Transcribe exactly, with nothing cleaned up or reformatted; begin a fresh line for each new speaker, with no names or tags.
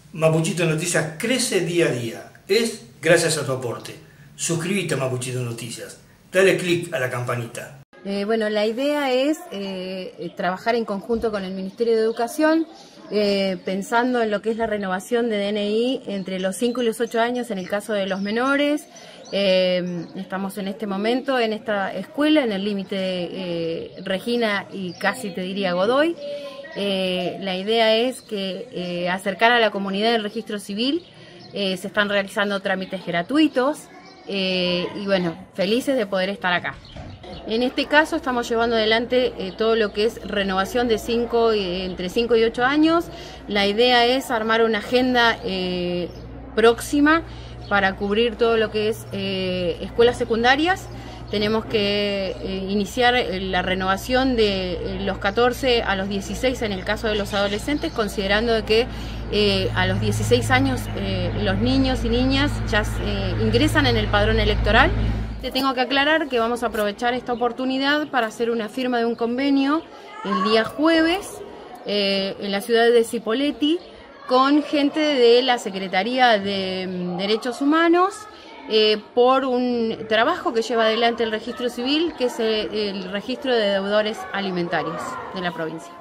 Mapuchito Noticias crece día a día. Es gracias a tu aporte. Suscríbete a Mapuchito Noticias. Dale clic a la campanita.
Eh, bueno, la idea es eh, trabajar en conjunto con el Ministerio de Educación, eh, pensando en lo que es la renovación de D N I entre los cinco y los ocho años en el caso de los menores. Eh, estamos en este momento en esta escuela, en el límite eh, Regina y casi te diría Godoy. Eh, la idea es que eh, acercar a la comunidad del registro civil. Eh, se están realizando trámites gratuitos eh, y bueno, felices de poder estar acá. En este caso estamos llevando adelante eh, todo lo que es renovación de cinco, eh, entre cinco y ocho años. La idea es armar una agenda eh, próxima para cubrir todo lo que es eh, escuelas secundarias. Tenemos que eh, iniciar la renovación de eh, los catorce a los dieciséis en el caso de los adolescentes, considerando que eh, a los dieciséis años eh, los niños y niñas ya eh, ingresan en el padrón electoral. Te tengo que aclarar que vamos a aprovechar esta oportunidad para hacer una firma de un convenio el día jueves eh, en la ciudad de Cipolletti con gente de la Secretaría de Derechos Humanos, Eh, por un trabajo que lleva adelante el registro civil, que es el, el registro de deudores alimentarios de la provincia.